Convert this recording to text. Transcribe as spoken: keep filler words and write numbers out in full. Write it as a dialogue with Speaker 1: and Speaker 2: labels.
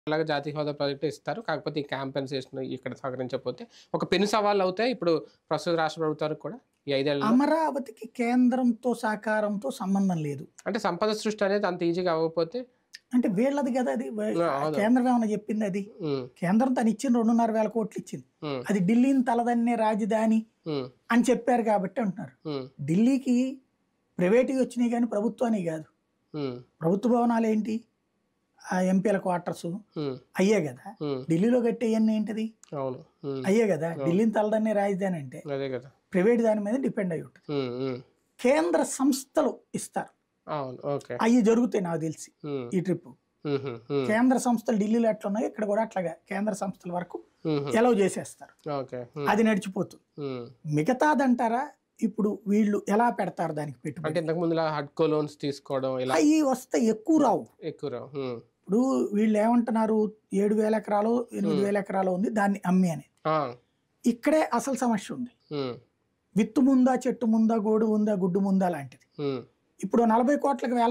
Speaker 1: అలాగే జాతీయ హోదా ప్రాజెక్టు ఇస్తారు. కాకపోతే ఈ కాంపెన్సేషన్ ఇక్కడ సహకరించకపోతే ఒక పెను సవాళ్ళు అవుతాయి. ఇప్పుడు ప్రస్తుత రాష్ట్ర ప్రభుత్వానికి కూడా ఈ ఐదేళ్లలో
Speaker 2: అమరావతికి కేంద్రంతో సహకారంతో సంబంధం లేదు.
Speaker 1: అంటే సంపద సృష్టి అనేది అంత ఈజీగా అవ్వకపోతే
Speaker 2: అంటే వీళ్ళది కదా అది.
Speaker 1: ఆ! అవును.
Speaker 2: కేంద్రం ఏమన్నా చెప్పింది అది?
Speaker 1: హ్మ్.
Speaker 2: కేంద్రం తను ఇచ్చిన రెండున్నర వేల కోట్లు ఇచ్చింది.
Speaker 1: హ్మ్.
Speaker 2: అది ఢిల్లీని తలదన్నే రాజధాని
Speaker 1: హ్మ్.
Speaker 2: అని చెప్పారు కాబట్టి అంటున్నారు.
Speaker 1: హ్మ్.
Speaker 2: ఢిల్లీకి ప్రైవేట్‌వి వచ్చినాయి కానీ ప్రభుత్వానికి కాదు.
Speaker 1: హ్మ్.
Speaker 2: ప్రభుత్వ భవనాలు ఏంటి? ఆ ఎంపీల క్వార్టర్స్
Speaker 1: హ్మ్.
Speaker 2: అయ్యే కదా.
Speaker 1: హ్మ్.
Speaker 2: ఢిల్లీలో కట్టేయన్నీ ఏంటిది?
Speaker 1: అవును. హ్మ్.
Speaker 2: అయ్యే కదా. ఢిల్లీని తలదన్నే రాజధాని అంటే
Speaker 1: అదే కదా.
Speaker 2: ప్రైవేట్ దాని మీద డిపెండ్ అయి ఉంటుంది.
Speaker 1: హ్మ్. హ్మ్.
Speaker 2: కేంద్ర సంస్థలు ఇస్తారు.
Speaker 1: అవును. ఓకే.
Speaker 2: అవి జరుగుతాయి నాకు తెలిసి
Speaker 1: హ్మ్.
Speaker 2: ఈ ట్రిప్.
Speaker 1: హుహు. హ్మ్.
Speaker 2: కేంద్ర సంస్థలు ఢిల్లీలో ఎట్లా ఉన్నాయో ఇక్కడ కూడా అట్లాగా కేంద్ర సంస్థల వరకు
Speaker 1: హుహు.
Speaker 2: ఎలవ్ చేసేస్తారు.
Speaker 1: ఓకే. హ్మ్.
Speaker 2: అది నడిచిపోతుంది.
Speaker 1: హ్మ్.
Speaker 2: మిగతాదంటారా ఇప్పుడు వీళ్ళు ఎలా పెడతారు దానికి
Speaker 1: అంటే
Speaker 2: పెట్టుబడి?
Speaker 1: ఇంతకు ముందులా హడ్కో లోన్స్ తీసుకోవడం ఇలా
Speaker 2: అవి వస్తే ఎక్కువ రావు.
Speaker 1: ఎక్కువ రావు. హ్మ్.
Speaker 2: ఇప్పుడు వీళ్ళు ఏమంటున్నారు, ఏడు వేల ఎకరాలు ఎనిమిది వేల ఎకరాలు ఉంది దాన్ని అమ్మి అని.
Speaker 1: ఆ!
Speaker 2: ఇక్కడే అసలు సమస్య ఉంది.
Speaker 1: హ్మ్.
Speaker 2: విత్తు ముందా, చెట్టు ముందా, గోడు ఉందా, గుడ్డు ముందా లాంటిది.
Speaker 1: హ్మ్.
Speaker 2: ఇప్పుడు నలభై కోట్లకు వేల